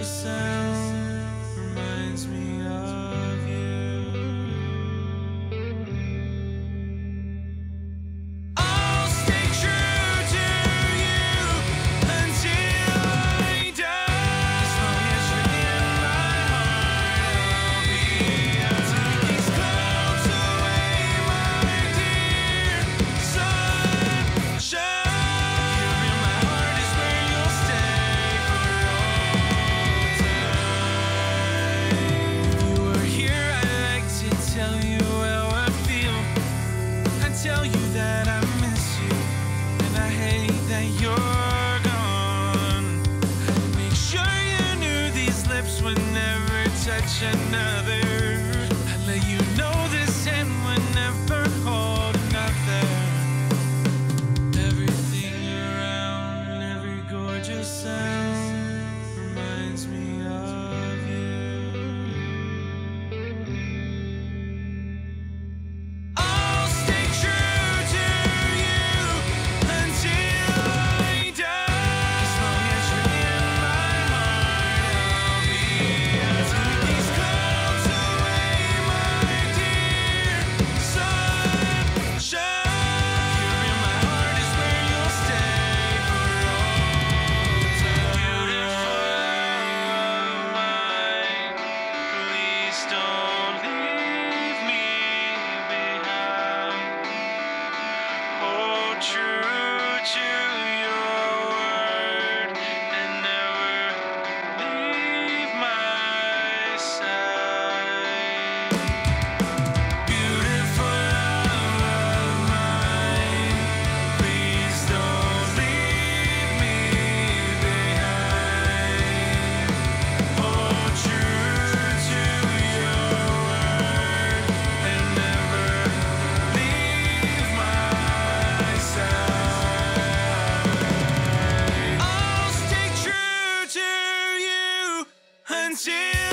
gorgeous sound reminds me of you. I'll stay true to you until I die. As long as you're in my heart, I'll be yours. Take these clouds away, my dear sunshine. Here in my heart is where you'll stay for all time. If you were here, I'd like to tell you how I feel. I'd tell you that I miss you, and I hate that you're gone. I'd make sure you knew these lips would never touch another. I'd let you know this hand would never hold another. Everything around, every gorgeous sound reminds me of you. I'll stay true to you until I die. As long as you're in my heart, I'll be yours. Take these clouds away, my dear sunshine. Here in my heart is where you'll stay for all time. Beautiful love of mine, please don't leave me behind. Hold true to your word and never leave my side. Beautiful love of mine, please don't leave me behind. Hold true to your word and never leave my side. I'll stay true to you until